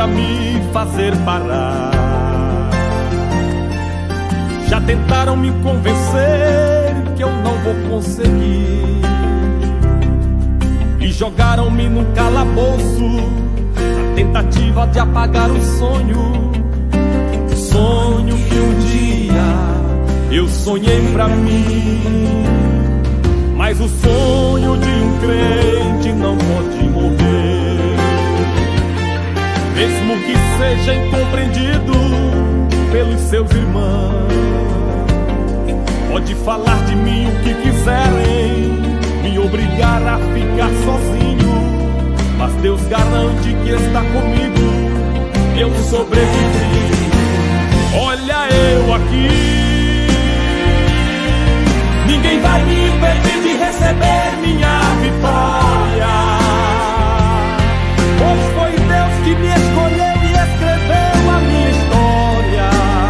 pra me fazer parar. Já tentaram me convencer que eu não vou conseguir, e jogaram-me num calabouço na tentativa de apagar o sonho. Sonho que um dia eu sonhei pra mim. Mas o sonho de um crente não pode morrer, mesmo que seja incompreendido pelos seus irmãos. Pode falar de mim o que quiserem, me obrigar a ficar sozinho, mas Deus garante que está comigo, eu sobrevivi. Olha eu aqui, ninguém vai me impedir de receber minha vitória, pois foi Deus que me escolheu e escreveu a minha história.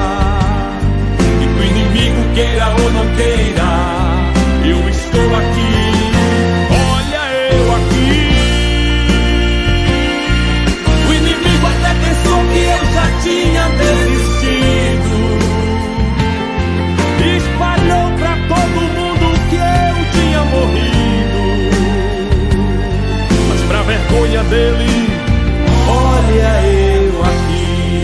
E que o inimigo queira ou não queira, eu estou aqui. Olha eu aqui. O inimigo até pensou que eu já tinha desistido, espalhou pra todo mundo que eu tinha morrido, mas pra vergonha dele, olha eu aqui.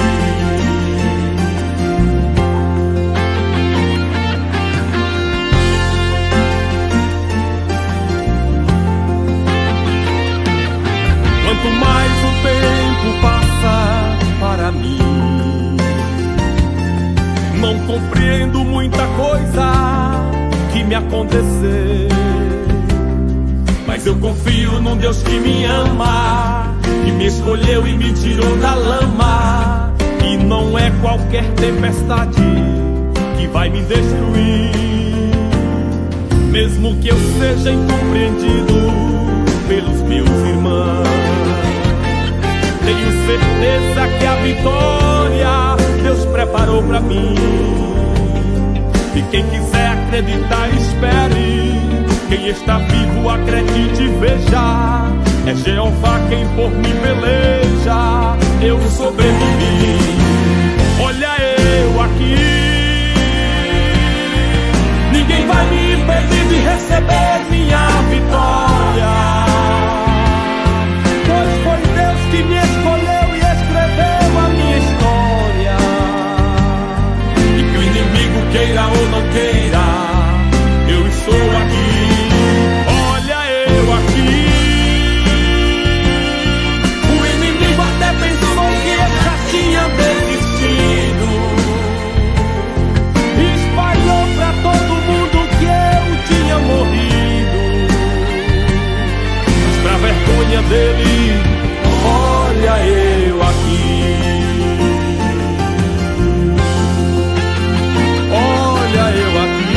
Quanto mais o tempo passa para mim, não compreendo muita coisa que me aconteceu, mas eu confio num Deus que me ama, que me escolheu e me tirou da lama. E não é qualquer tempestade que vai me destruir, mesmo que eu seja incompreendido pelos meus irmãos. Tenho certeza que a vitória Deus preparou pra mim, e quem quiser acreditar, espere. Quem está vivo, acredite e veja. É Jeová quem por mim peleja, eu sobrevivi. Olha eu aqui, ninguém vai me impedir de receber minha vitória, pois foi Deus que me escolheu e escreveu a minha história. E que o inimigo queira ou não queira, eu estou aqui. Olha eu aqui. O inimigo até pensou que eu já tinha desistido, espalhou pra todo mundo que eu tinha morrido, mas pra vergonha dele, olha eu aqui. Olha eu aqui.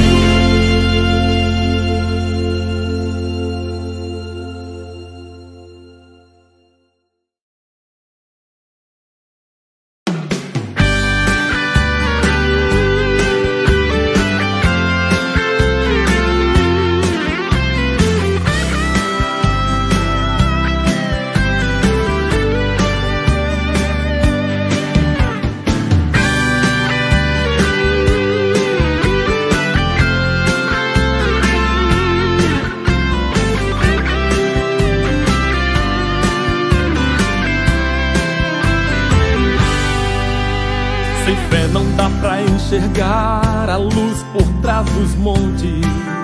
Sem fé não dá pra enxergar a luz por trás dos montes,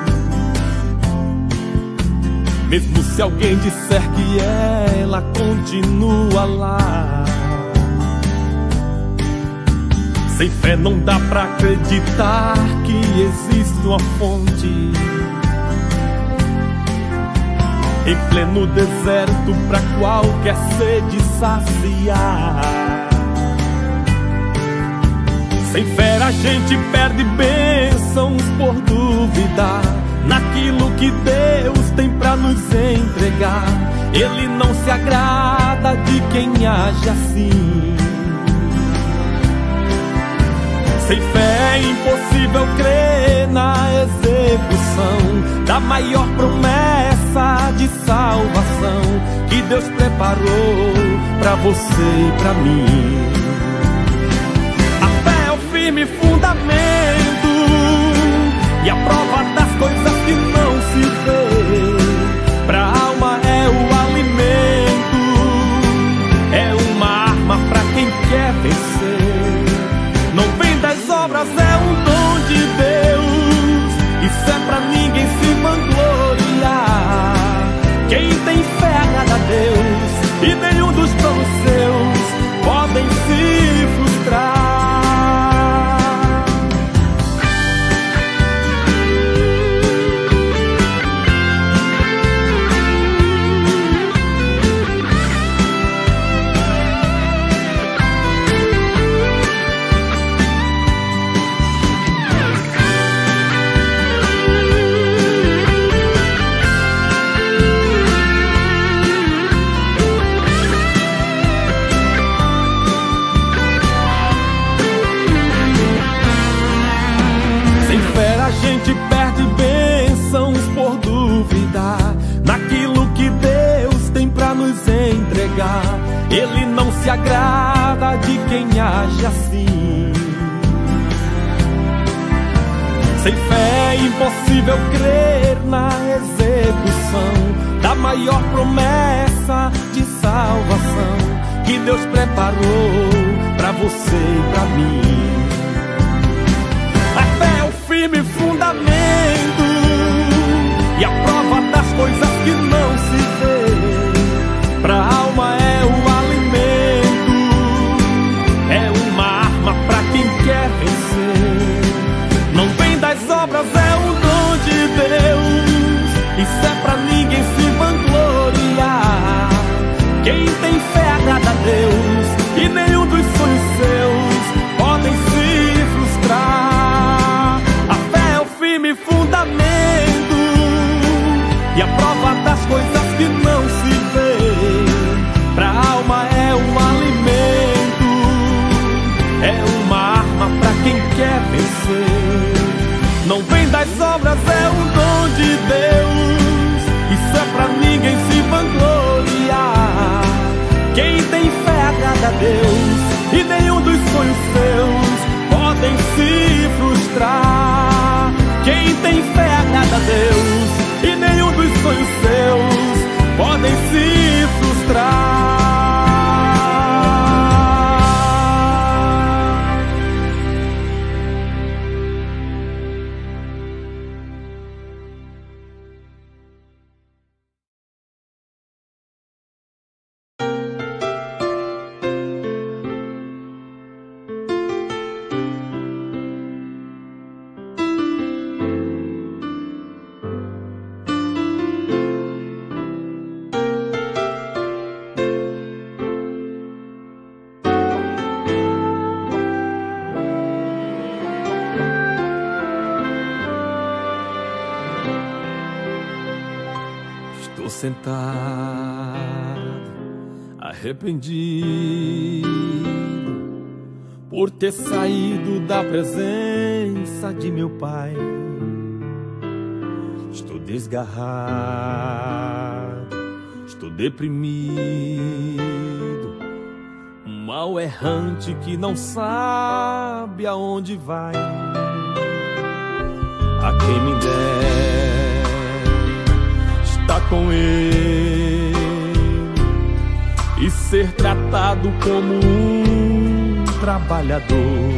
mesmo se alguém disser que ela continua lá. Sem fé não dá pra acreditar que existe uma fonte em pleno deserto pra qualquer sede saciar. Sem fé a gente perde bênçãos por duvidar naquilo que Deus tem pra nos entregar. Ele não se agrada de quem age assim. Sem fé é impossível crer na execução da maior promessa promessa de salvação que Deus preparou pra você e pra mim. A fé é o firme fundamento e a prova das coisas que não se vê. Pra alma é o alimento, é uma arma pra quem quer vencer. Não vem das obras, é um dom de Deus. Isso é pra ninguém se vangloriar. Quem tem fé agrada a Deus, e nenhum dos planos seus podem se frustrar. A gente perde bênçãos por duvidar naquilo que Deus tem pra nos entregar. Ele não se agrada de quem age assim. Sem fé é impossível crer na execução da maior promessa de salvação que Deus preparou pra você e pra mim. A fé é o firme fundamento e a prova das coisas que não se vê. Pra alma é o alimento, é uma arma pra quem quer vencer. Não vem das obras, é um dom de Deus. Isso é pra ninguém se vangloriar. Quem tem fé agrada a Deus, e nenhum dos sonhos seus podem se frustrar. Fundamento e a prova das coisas que não se vê. Pra alma é um alimento, é uma arma pra quem quer vencer. Não vem das obras, é um dom de Deus. Isso é pra ninguém se vangloriar. Quem tem fé agrada a Deus, e nenhum dos sonhos seus podem se frustrar. Quem tem fé agrada a Deus, e nenhum dos sonhos seus podem se frustrar. Sentado, arrependido por ter saído da presença de meu pai. Estou desgarrado, estou deprimido, um mal errante que não sabe aonde vai. A quem me der estar com ele e ser tratado como um trabalhador.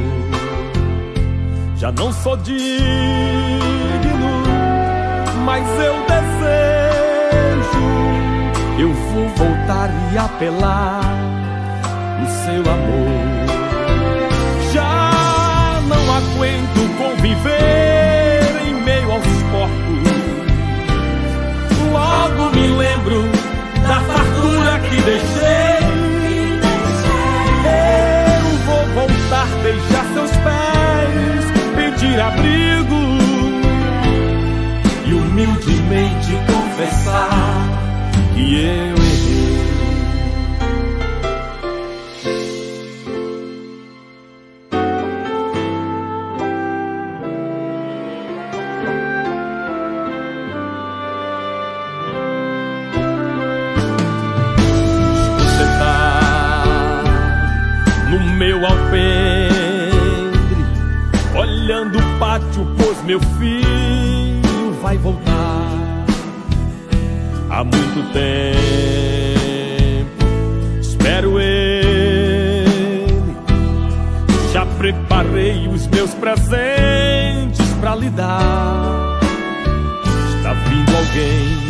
Já não sou digno, mas eu desejo. Eu vou voltar e apelar o seu amor. Já não aguento conviver em meio aos porcos. Logo me lembro da fartura que deixei. Eu vou voltar, beijar seus pés, pedir abrigo e humildemente confessar que eu errei. meu filho vai voltar. Há muito tempo espero ele, já preparei os meus presentes pra lhe dar. Está vindo alguém,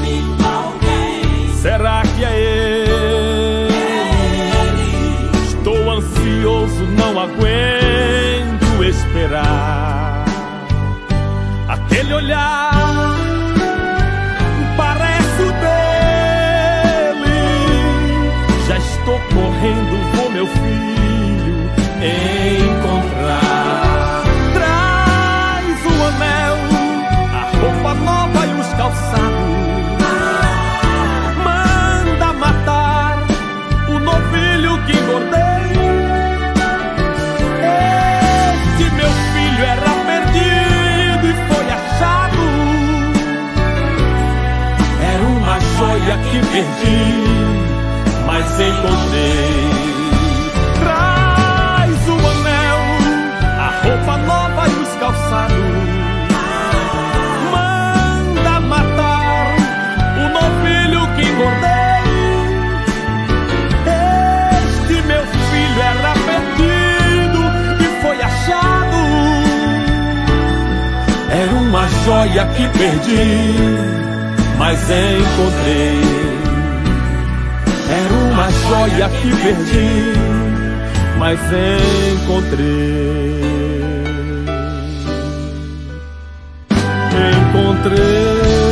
será que é ele? Estou ansioso, não aguento esperar. Aquele olhar parece o dele. Já estou correndo, vou meu filho encontrar. Traz o anel, a roupa nova e os calçados. Manda matar o novilho que engordei. Este meu filho era perdido e foi achado. Era uma joia que perdi, mas encontrei. Traz o anel, a roupa nova e os calçados. Manda matar o novilho que engordei. Este meu filho era perdido e foi achado. Era uma joia que perdi, mas encontrei. Era uma joia que perdi, mas encontrei. Encontrei.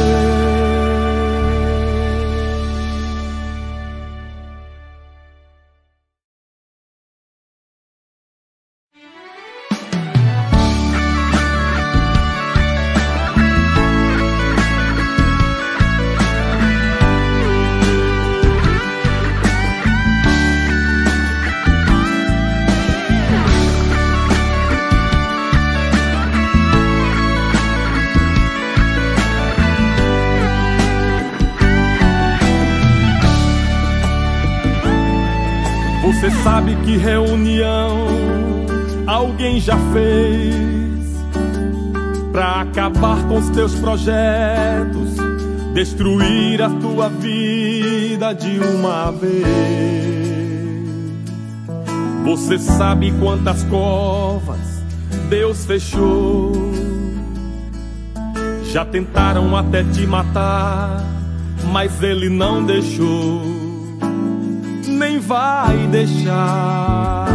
Você sabe que reunião alguém já fez pra acabar com os teus projetos, destruir a tua vida de uma vez. Você sabe quantas covas Deus fechou. Já tentaram até te matar, mas Ele não deixou, nem vai deixar.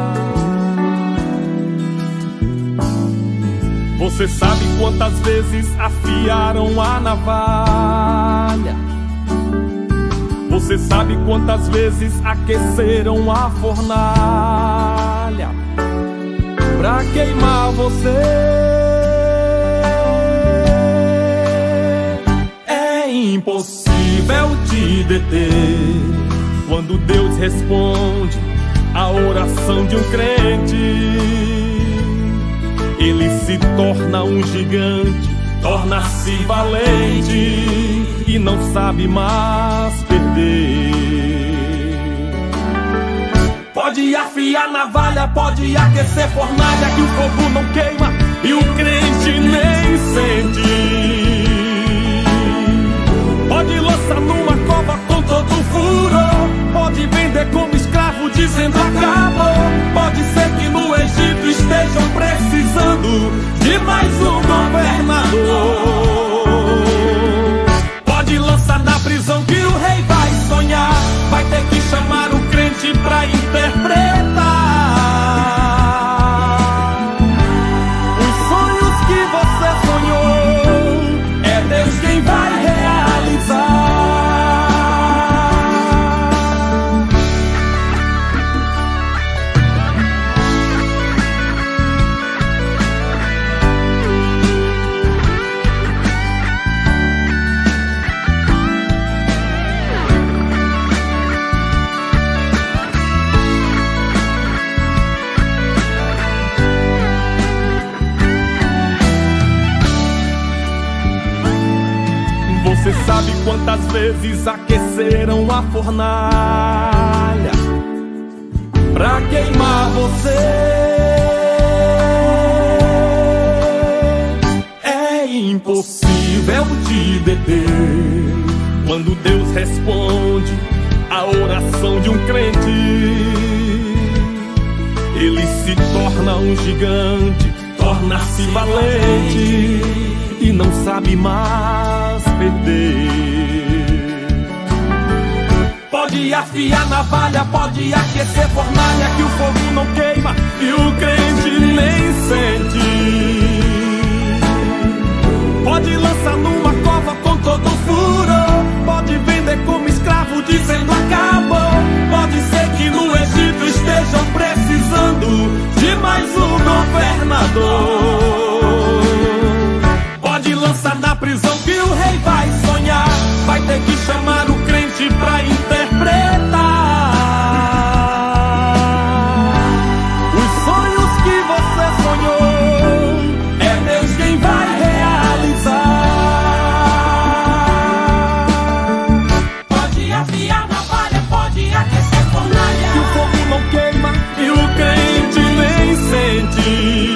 Você sabe quantas vezes afiaram a navalha. Você sabe quantas vezes aqueceram a fornalha pra queimar você. É impossível te deter quando Deus responde a oração de um crente. Ele se torna um gigante, torna-se valente e não sabe mais perder. Pode afiar navalha, pode aquecer fornalha, que o fogo não queima e o crente nem sente. Pode lançar numa cova com todo furor, pode vender como escravo dizendo acabou. Pode ser que no Egito estejam precisando de mais um governador. Pode lançar na prisão que o rei vai sonhar, vai ter que chamar o crente pra interpretar os sonhos que você sonhou. É Deus quem vai realizar. Você sabe quantas vezes aqueceram a fornalha pra queimar você. te deter. Quando Deus responde a oração de um crente, ele se torna um gigante, torna-se valente e não sabe mais perder. Pode afiar navalha, pode aquecer fornalha, que o fogo não queima e o crente nem sente. Pode lançar numa cova com todo furor, pode vender como escravo dizendo acabou. Pode ser que no Egito estejam precisando de mais um governador. Pode lançar na prisão que o rei vai sonhar, vai ter que chamar o crente pra interpretar os sonhos que você sonhou. É Deus quem vai realizar. Pode afiar navalha, pode aquecer fornalha, que o fogo não queima e o crente nem sente.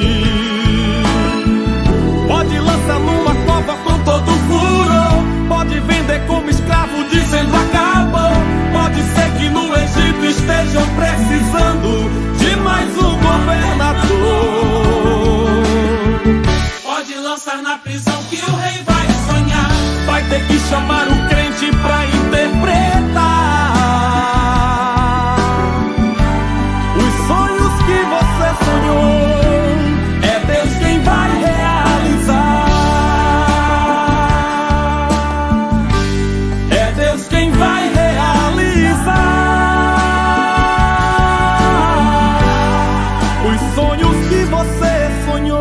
Pode lançar numa cova com todo furor, pode vender como escravo dizendo acabou. Pode ser que no Egito estejam precisando de mais um governador. Pode lançar na prisão que o rei vai sonhar, vai ter que chamar o crente pra interpretar os sonhos que você sonhou. É Deus quem vai realizar. É Deus quem vai realizar os sonhos que você sonhou.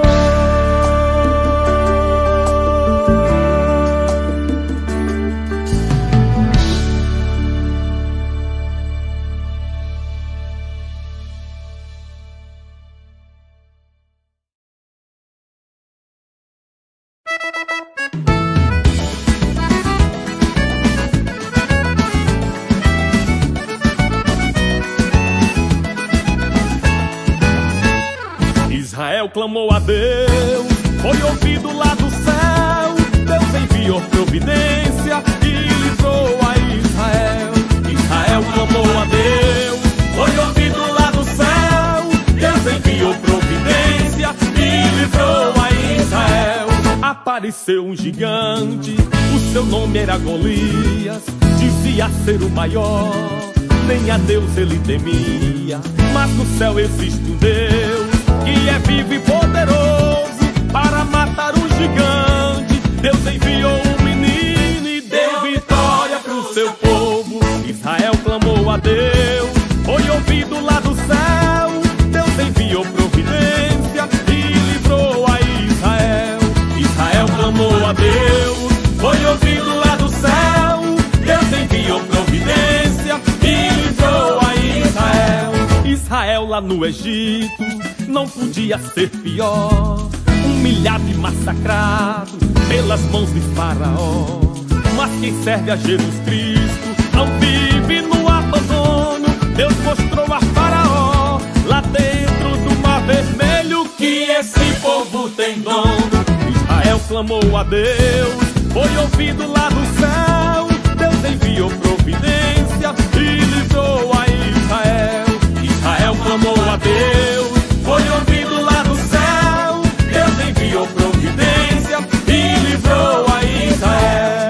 Israel clamou a Deus, foi ouvido lá do céu. Deus enviou providência e livrou a Israel. Israel clamou a Deus, foi ouvido lá do céu. Deus enviou providência e livrou a Israel. Apareceu um gigante, o seu nome era Golias. Dizia ser o maior, nem a Deus ele temia. Mas no céu existe um Deus que é vivo e poderoso para matar um gigante. Deus enviou um menino e deu vitória pro seu povo. Israel clamou a Deus, foi ouvido lá do céu. Deus enviou providência e livrou a Israel. Israel clamou a Deus, foi ouvido lá do céu. Deus enviou providência e livrou a Israel. Israel lá no Egito não podia ser pior, humilhado e massacrado pelas mãos de Faraó. Mas quem serve a Jesus Cristo não vive no abandono. Deus mostrou a Faraó lá dentro do Mar Vermelho que esse povo tem dono. Israel clamou a Deus, foi ouvido lá do céu. Deus enviou providência e livrou a Israel. Israel clamou a Deus, foi ouvido lá do céu. Deus enviou providência e livrou a Israel.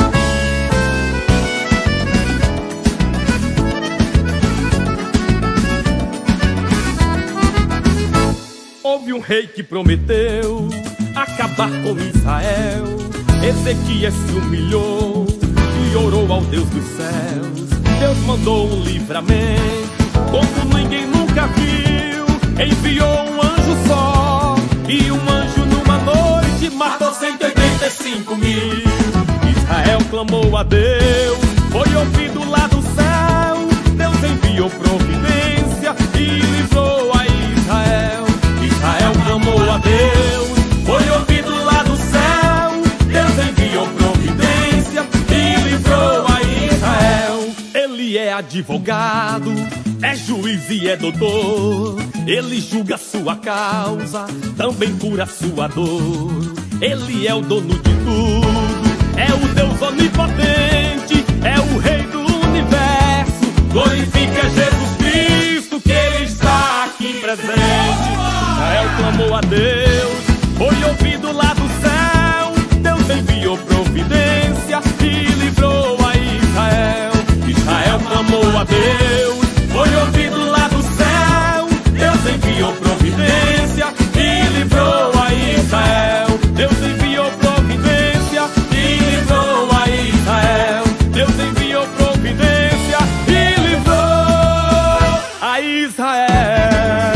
Houve um rei que prometeu acabar com Israel. Ezequias se humilhou e orou ao Deus dos céus. Deus mandou um livramento como ninguém nunca viu. Enviou um anjo só, e um anjo numa noite matou 185 mil. Israel clamou a Deus, foi ouvido lá do céu. Deus enviou providência e livrou a Israel. Israel clamou a Deus, foi ouvido lá do céu. Deus enviou providência e livrou a Israel. Ele é advogado, é juiz e é doutor. Ele julga sua causa, também cura sua dor. Ele é o dono de tudo é o Deus onipotente, é o Rei do universo. Glorifique a Jesus Cristo, que Ele está aqui presente. Israel clamou a Deus, foi ouvido lá do céu. Deus enviou providência e livrou a Israel. Israel clamou a Deus, foi ouvido lá do céu. Deus enviou providência e livrou a Israel. Deus enviou providência e livrou a Israel. Deus enviou providência e livrou a Israel.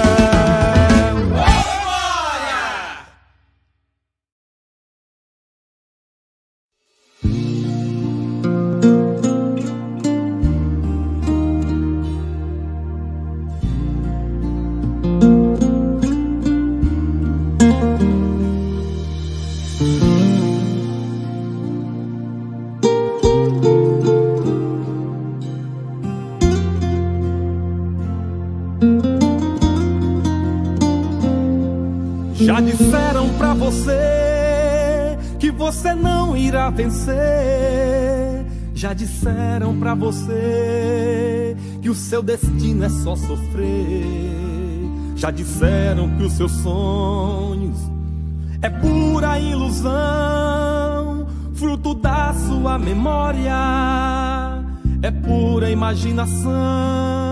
Já disseram pra você que você não irá vencer. Já disseram pra você que o seu destino é só sofrer. Já disseram que os seus sonhos é pura ilusão, fruto da sua memória, é pura imaginação.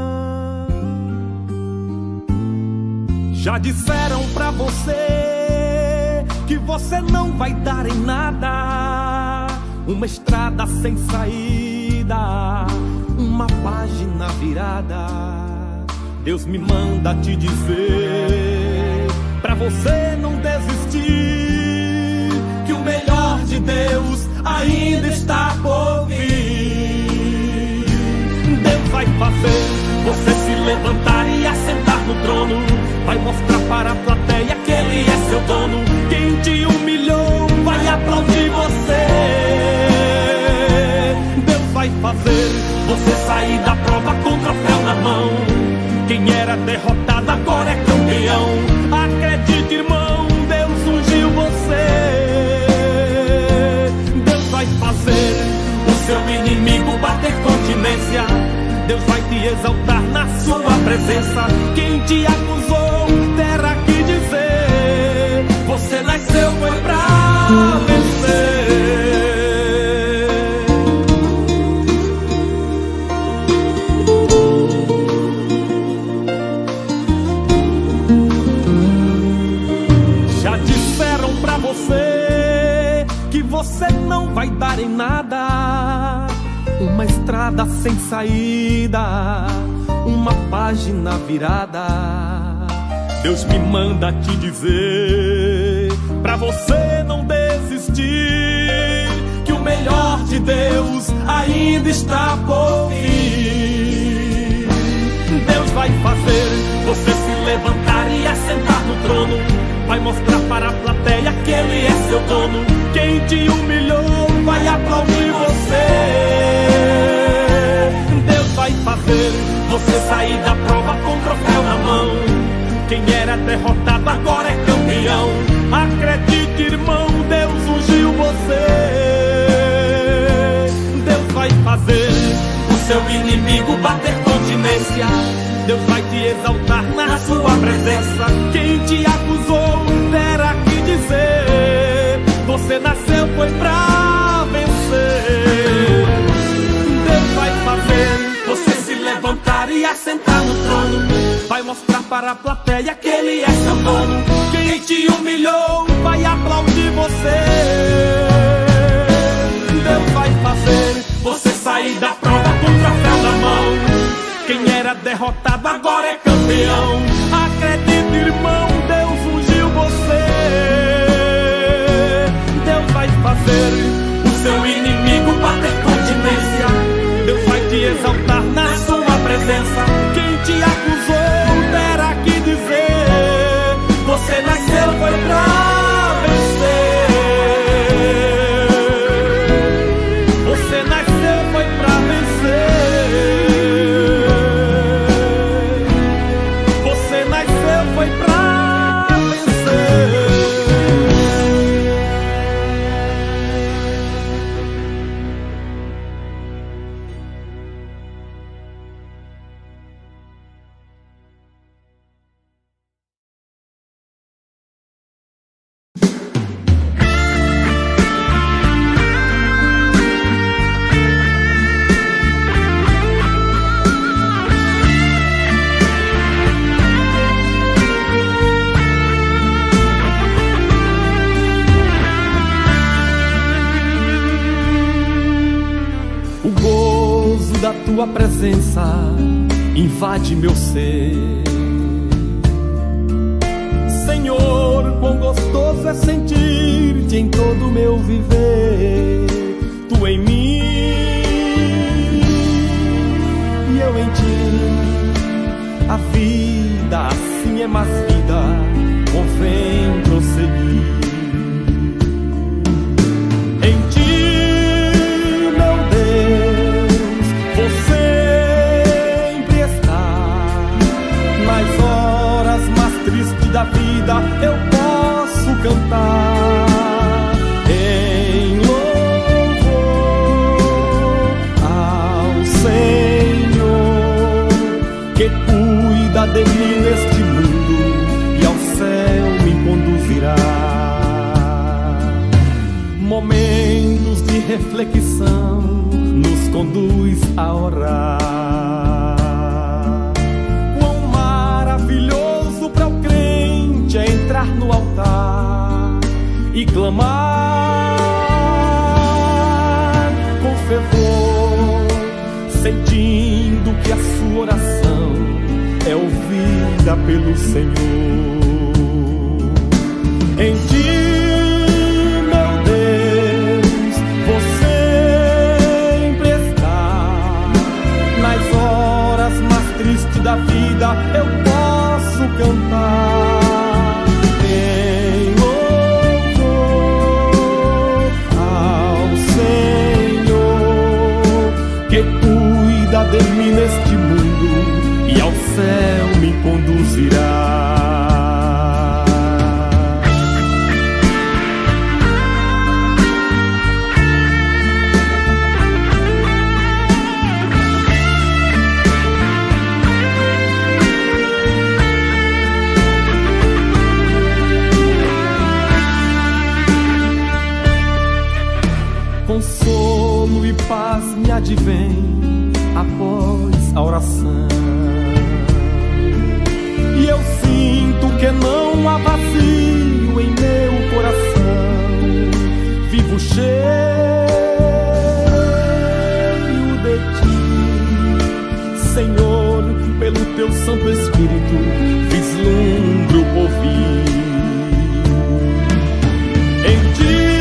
Já disseram pra você que você não vai dar em nada, uma estrada sem saída, uma página virada. Deus me manda te dizer pra você não desistir, que o melhor de Deus ainda está por vir. Deus vai fazer você se levantar e assentar no trono, vai mostrar para a plateia que Ele é seu dono. Quem te humilhou vai aplaudir você. Deus vai fazer você sair da prova com o troféu na mão. Quem era derrotado agora é campeão. Acredite, irmão, Deus ungiu você. Deus vai fazer o seu inimigo bater continência. Deus vai te exaltar na sua presença. Quem te acusou terá que dizer: você nasceu foi pra vencer. Já disseram pra você que você não vai dar em nada, uma estrada sem saída, uma página virada. Deus me manda te dizer pra você não desistir, que o melhor de Deus ainda está por vir. Deus vai fazer você se levantar e assentar no trono, vai mostrar para a plateia que Ele é seu dono. Quem te humilhou vai aplaudir você. Deus vai fazer você sair da prova com o troféu na mão. Quem era derrotado agora é campeão. Acredite, irmão, Deus ungiu você. Deus vai fazer o seu inimigo bater continência. Deus vai te exaltar na sua presença. Quem te acusou terá que dizer: você nasceu foi pra vencer. Deus vai fazer você se levantar e assentar no trono, vai mostrar para a plateia que Ele é seu dono. Quem te humilhou vai aplaudir você. Deus vai fazer você sair da prova com o troféu na mão. Quem era derrotado agora é campeão. Acredite, irmão, Deus ungiu você. Deus vai fazer o seu inimigo bater continência. Deus vai te exaltar na sua presença. Quem te acusou terá que dizer: você nasceu foi pra vencer. Você nasceu foi pra vencer. Você nasceu foi pra vencer. tua presença invade meu ser. Senhor, quão gostoso é sentir-te em todo o meu viver. Tu em mim e eu em ti. A vida assim é mais vida, convém prosseguir. Em ti, meu Deus, vou sempre estar. Nas horas mais tristes da vida eu posso cantar em louvor ao Senhor, que cuida de mim neste mundo e ao céu me conduzirá. Momentos de reflexão nos conduz a orar. Quão maravilhoso para o crente é entrar no altar e clamar com fervor, sentindo que a sua oração é ouvida pelo Senhor. Em ti, meu Deus, vou sempre estar. Nas horas mais tristes da vida eu posso cantar em louvor ao Senhor, que cuida de mim neste mundo e ao céu me conduzirá. Consolo e paz me advém após a oração, e eu sinto que não há vazio em meu coração. Vivo cheio de ti, Senhor, pelo teu Santo Espírito vislumbro o porvir. Em ti,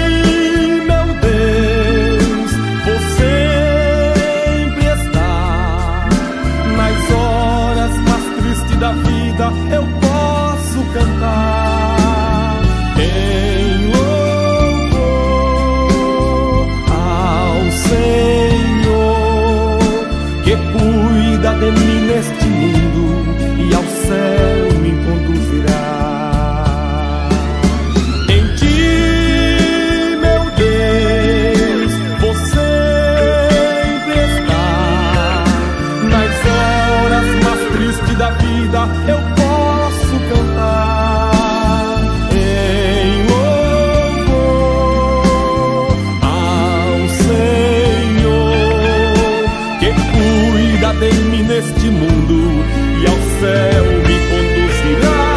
da vida eu posso cantar em louvor ao Senhor, que cuida de mim neste mundo e ao céu me conduzirá. Em ti, meu Deus, vou sempre estar. Nas horas mais tristes da vida eu posso cantar em louvor ao Senhor, que cuida de mim neste mundo e ao céu me conduzirá.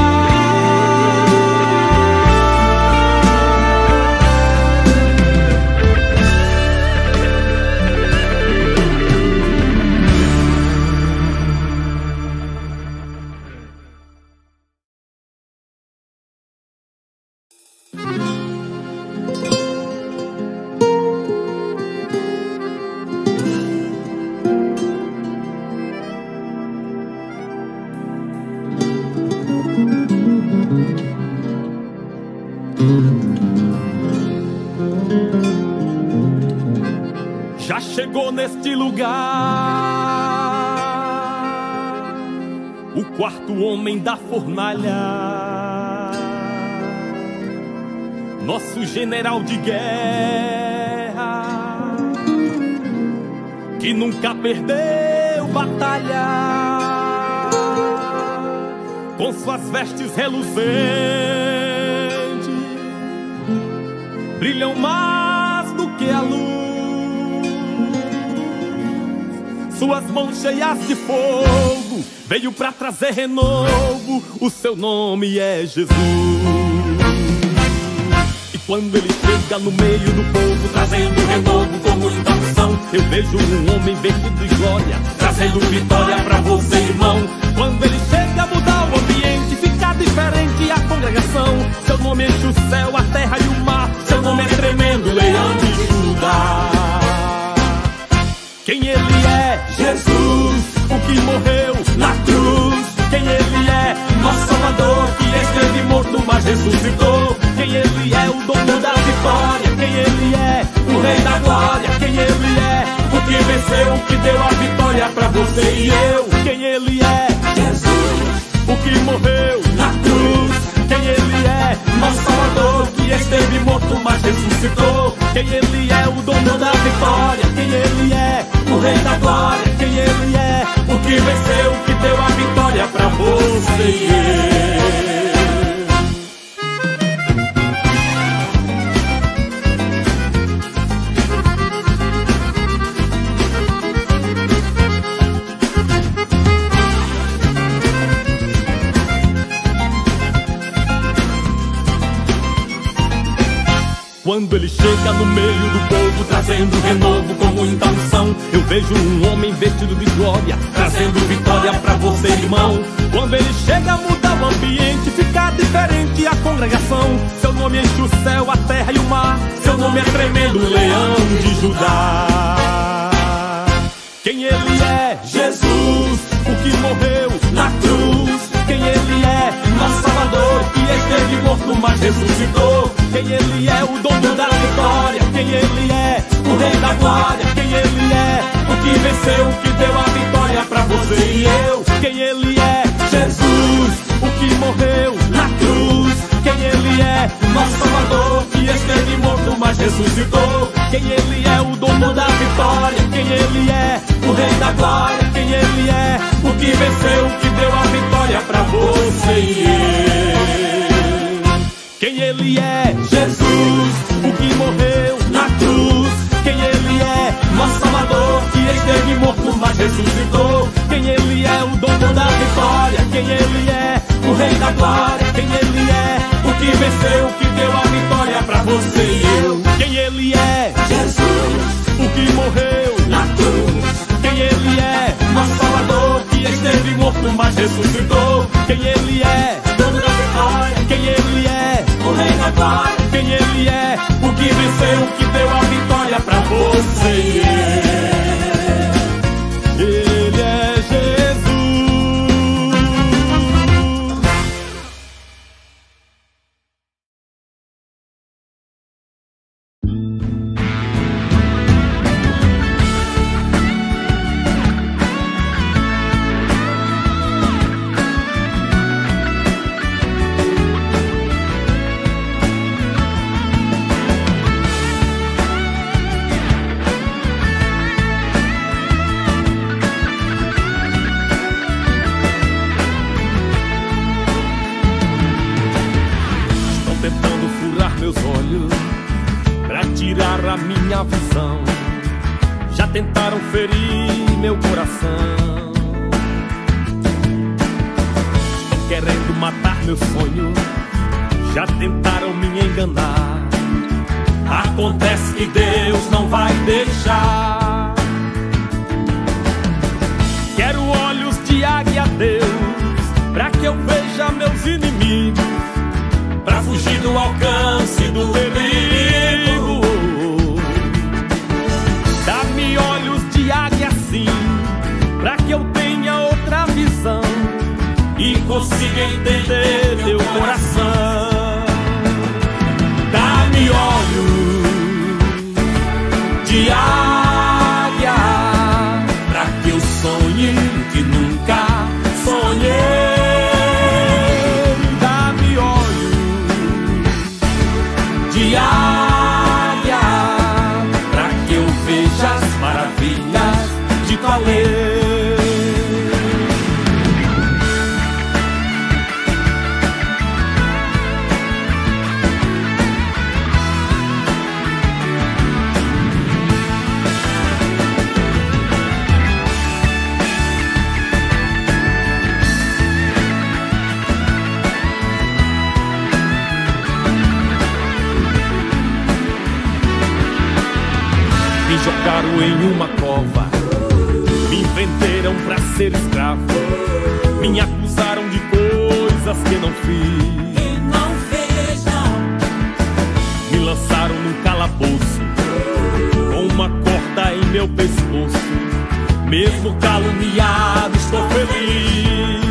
Já chegou neste lugar o quarto homem da fornalha, nosso general de guerra, que nunca perdeu batalha, com suas vestes reluzentes brilham mais do que a luz. Suas mãos cheias de fogo veio pra trazer renovo. O seu nome é Jesus. E Quando ele chega no meio do povo, trazendo renovo com muita unção, eu vejo um homem vestido de glória, trazendo vitória pra você, irmão. Quando ele chega, muda o ambiente, fica diferente a congregação. Seu nome enche o céu, a terra e o mar, seu nome é tremendo, leão de Judá. Quem ele é? Jesus, o que morreu na cruz. Quem ele é? Nosso Salvador, que esteve morto, mas ressuscitou. Quem ele é? O dono da vitória. Quem ele é? O rei da glória. Quem ele é? O que venceu, o que deu a vitória pra você e eu. Quem ele é? Jesus, o que morreu na cruz. Quem ele é? Nosso Salvador, que esteve morto, mas ressuscitou. Quem ele é? O dono da vitória. Quem ele é? O rei da glória. Quem ele é? O que venceu, o que deu a vitória pra você e eu. Quando ele chega no meio do povo, trazendo renovo com muita unção, eu vejo um homem vestido de glória, trazendo vitória pra você, irmão. Quando ele chega, muda o ambiente, fica diferente a congregação. Seu nome enche o céu, a terra e o mar, seu nome é tremendo, leão de Judá. Quem ele é? Jesus, o que morreu na cruz. Quem ele é? Nosso Salvador, que esteve morto, mas ressuscitou. Quem ele é? O dono da vitória. Quem ele é? O rei da glória. Quem ele é? O que venceu, o que deu a vitória pra você e eu. Quem ele é? Jesus, o que morreu na cruz. Quem ele é? Nosso Salvador, que esteve morto, mas ressuscitou. Quem ele é? O dono da vitória. Quem ele é? O rei da glória. Quem ele é? O que venceu, o que deu a vitória pra você e eu. Quem ele é? Jesus, o que morreu na cruz. Quem ele é? Nosso Salvador, que esteve morto, mas ressuscitou. Quem ele é? O dono da vitória. Quem ele é? O rei da glória. Quem ele é? O que venceu, o que deu a vitória pra você e eu. Quem ele é? Jesus, o que morreu na cruz. Quem ele é? Nosso Salvador, que esteve morto, mas ressuscitou. Quem ele é? Dono da vitória. Quem ele é? O rei da glória. Quem ele é? O que venceu, o que deu a vitória pra você e eu. Ele é Jesus. Minha visão, já tentaram ferir meu coração, estão querendo matar meu sonho, já tentaram me enganar. Acontece que Deus não vai deixar. Quero olhos de águia, Deus, pra que eu veja meus inimigos, pra fugir do alcance do perigo. Dá-me olhos de águia assim, pra que eu tenha outra visão e consiga entender teu coração. Dá-me olhos de águia, pra que eu sonhe o que nunca sonhei. Dá-me olhos de águia, pra que eu veja as maravilhas de tua lei. em uma cova. Me venderam pra ser escravo, me acusaram de coisas que não fiz. E não veja. Me lançaram num calabouço, com uma corda em meu pescoço. Mesmo caluniado estou feliz.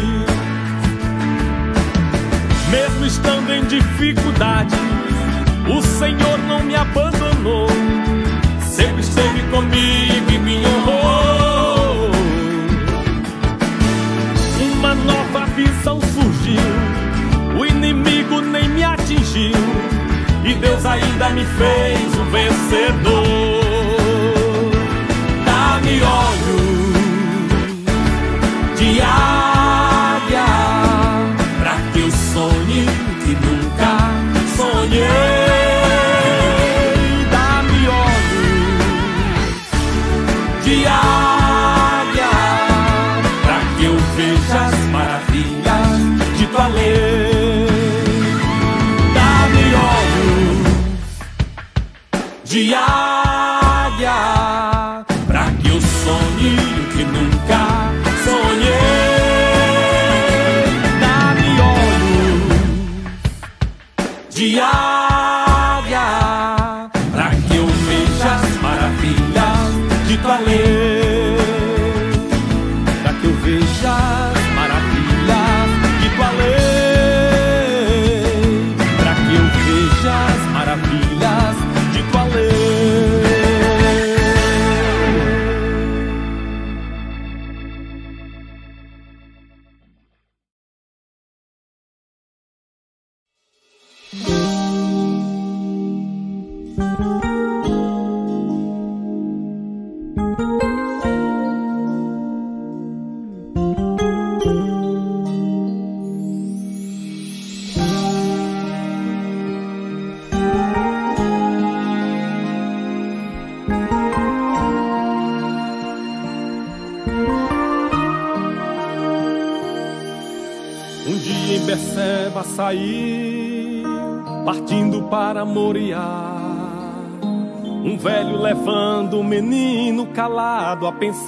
Mesmo estando em dificuldade, o Senhor não me abandonou. Sempre esteve comigo e me honrou. Uma nova visão surgiu, o inimigo nem me atingiu, e Deus ainda me fez um vencedor. Dá-me olhos de águia, pra que eu sonhe o que nunca sonhei. Dá-me olhos de águia, pra que eu veja as maravilhas de tua lei. Dá-me olhos de águia, pra que eu sonhe o que nunca sonhei. Dá-me olhos de águia, pra que eu veja as maravilhas de tua lei. Pra que eu veja as maravilhas de tua lei. Pra que eu veja as maravilhas de tua lei. Um dia em Berseba saiu, partindo para Moriá. Um velho levando um menino calado a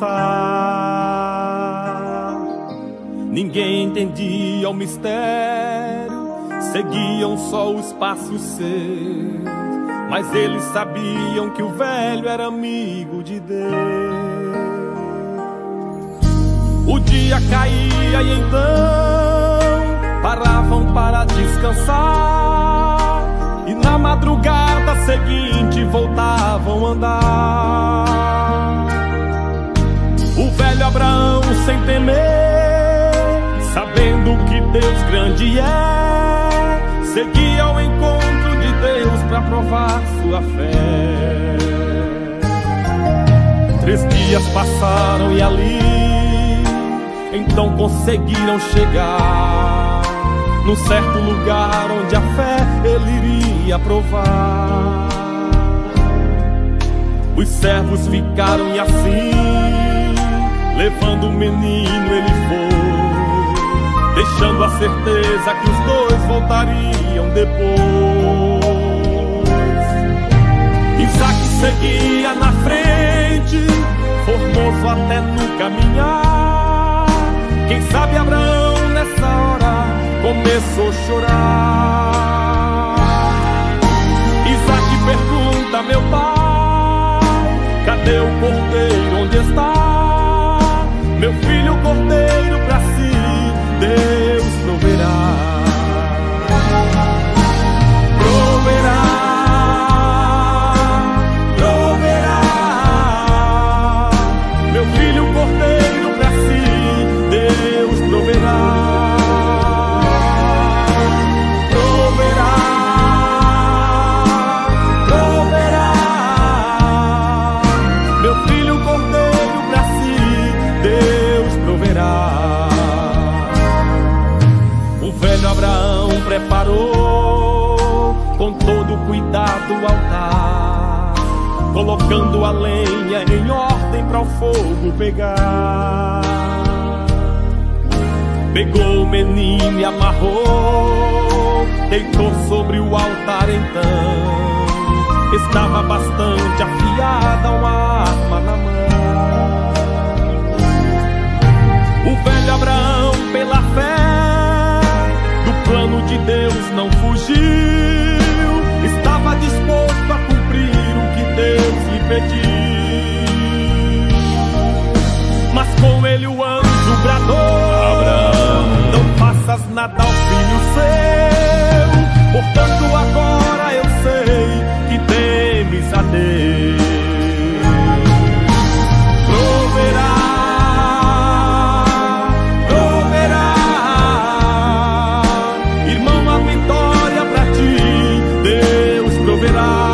pensar. Ninguém entendia o mistério, seguiam só os passos seus, mas eles sabiam que o velho era amigo de Deus. O dia caía e então paravam para descansar, e na madrugada seguinte voltavam a andar. O velho Abraão, sem temer, sabendo que Deus grande é, seguia ao encontro de Deus para provar sua fé. 3 dias passaram e ali então conseguiram chegar num certo lugar onde a fé ele iria provar. Os servos ficaram e assim, levando o menino ele foi, deixando a certeza que os dois voltariam depois. Isaac seguia na frente, formoso até no caminhar. Quem sabe Abraão nessa hora começou a chorar. Isaac pergunta: meu pai, cadê o cordeiro? Onde está? Meu filho, o cordeiro pra si Deus proverá. Proverá, proverá. Meu filho, o cordeiro pra si Deus proverá. Abraão preparou com todo cuidado o altar, colocando a lenha em ordem para o fogo pegar. Pegou o menino e amarrou, deitou sobre o altar então, estava bastante afiada, uma arma na mão. O velho Abraão, pela fé do plano de Deus, não fugiu. Estava disposto a cumprir o que Deus lhe pediu. Mas com ele o anjo bradou: Abraão, não faças nada ao filho seu. Portanto agora eu sei que temes a Deus. Proverá, proverá, irmão, a vitória pra ti Deus proverá.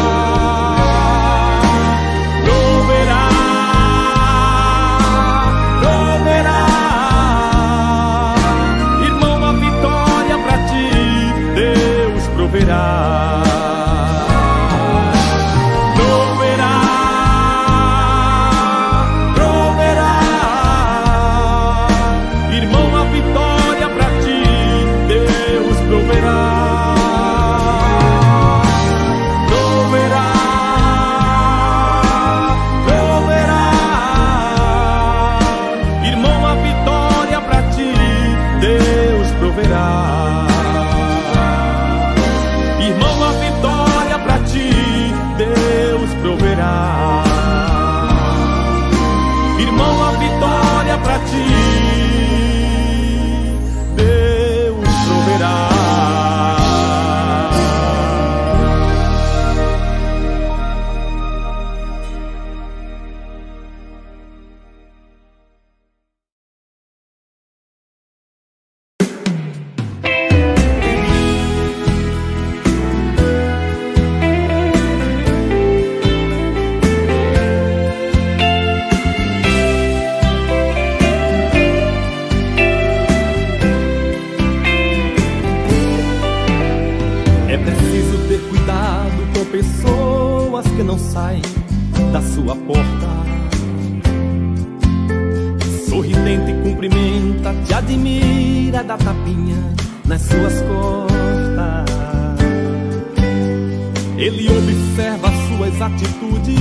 Ele observa suas atitudes,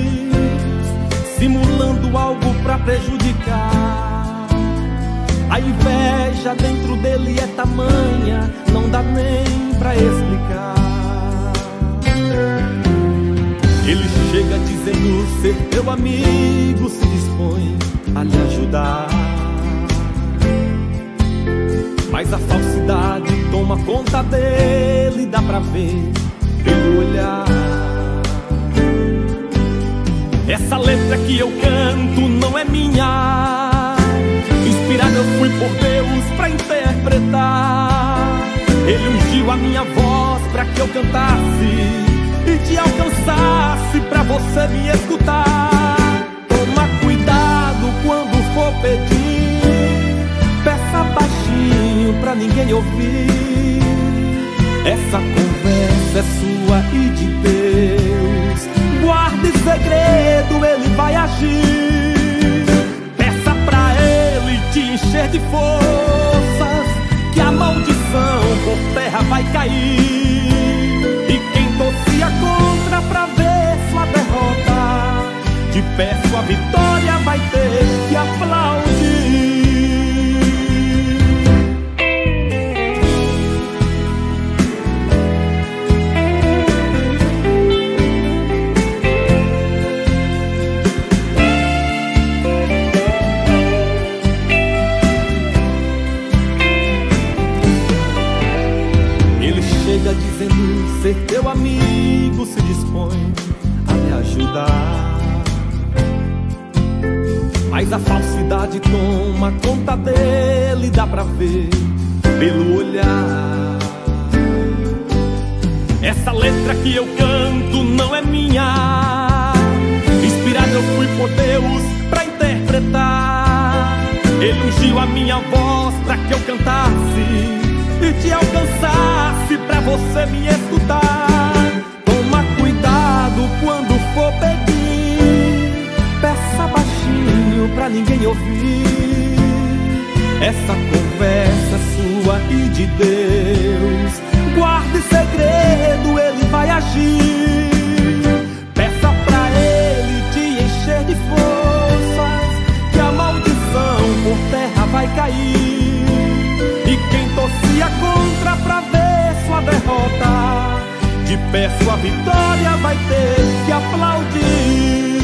simulando algo pra prejudicar. A inveja dentro dele é tamanha, não dá nem pra explicar. Ele chega dizendo ser teu amigo, se dispõe a lhe ajudar. Mas a falsidade toma conta dele, dá pra ver pelo olhar. Essa letra que eu canto não é minha, inspirado eu fui por Deus pra interpretar. Ele ungiu a minha voz pra que eu cantasse e te alcançasse pra você me escutar. Toma cuidado quando for pedir, peça baixinho pra ninguém ouvir. Essa conversa é sua e de Deus, guarde segredo, ele vai agir. Peça pra ele te encher de forças, que a maldição por terra vai cair. E quem torcia contra pra ver sua derrota, te peço a vitória vai ter que aplaudir. Dizendo ser teu amigo, se dispõe a lhe ajudar. Mas a falsidade toma conta dele, dá pra ver pelo olhar. Essa letra que eu canto não é minha, inspirado eu fui por Deus pra interpretar. Ele ungiu a minha voz pra que eu cantasse e te alcançasse pra você me escutar. Toma cuidado quando for pedir, peça baixinho pra ninguém ouvir. Essa conversa é sua e de Deus, guarde segredo, ele vai agir. vai cair, e quem torcia contra pra ver sua derrota, de pé sua vitória vai ter que aplaudir.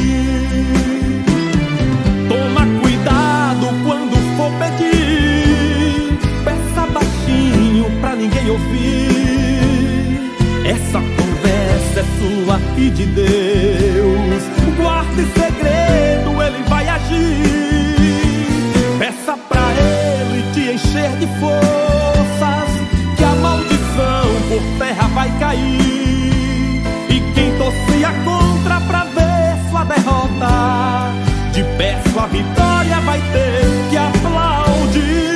Toma cuidado quando for pedir, peça baixinho pra ninguém ouvir. Essa conversa é sua e de Deus, guarde segredo, Ele vai agir. Peça pra Ele te encher de forças, que a maldição por terra vai cair, e quem torcia contra pra ver sua derrota, de pé sua vitória vai ter que aplaudir.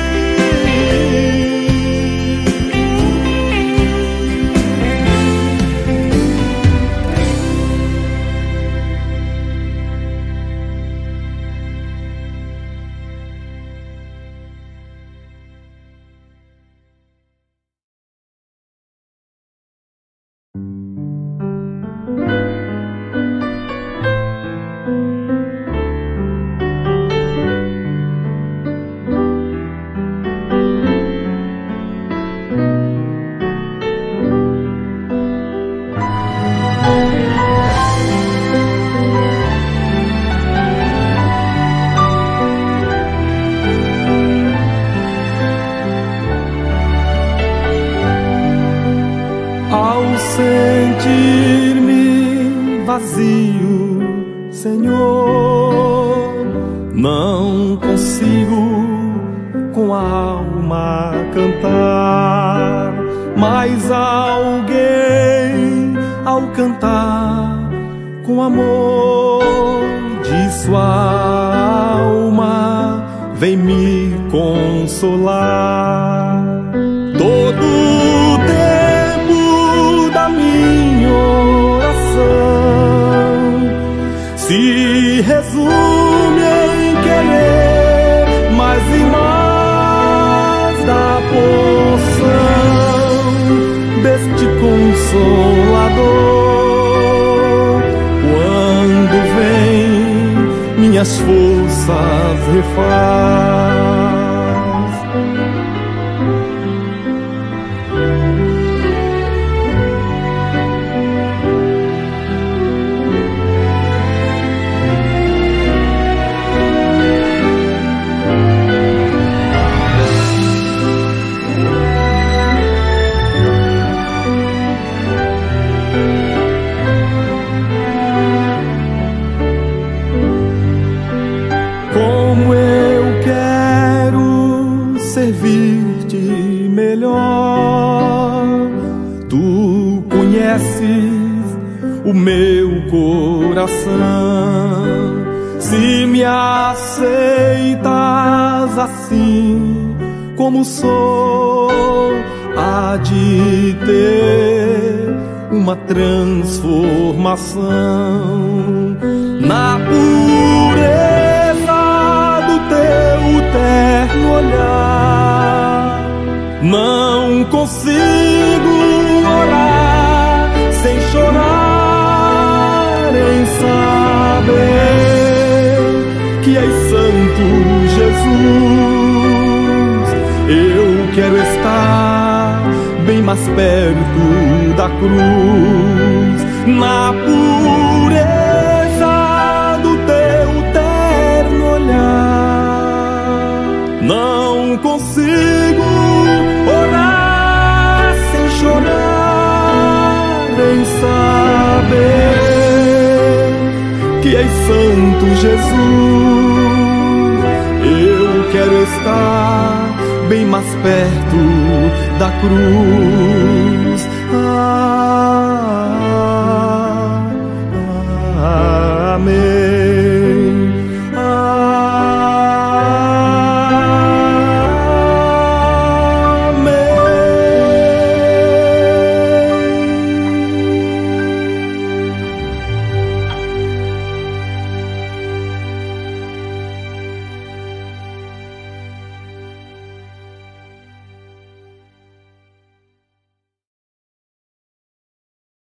Sentir-me vazio, Senhor, não consigo com a alma cantar, mas alguém ao cantar com amor de sua alma vem me consolar. Todo minha oração se resume em querer mais e mais da porção deste Consolador. Quando vem, minhas forças refaz. Servir-te melhor, tu conheces o meu coração. Se me aceitas assim como sou, há de ter uma transformação na pureza do teu terno olhar. Não consigo orar sem chorar, em saber que és santo, Jesus. Eu quero estar bem mais perto da cruz, na pureza do teu terno olhar. Não consigo orar sem chorar, em saber que és santo, Jesus. Eu quero estar bem mais perto da cruz. Amém.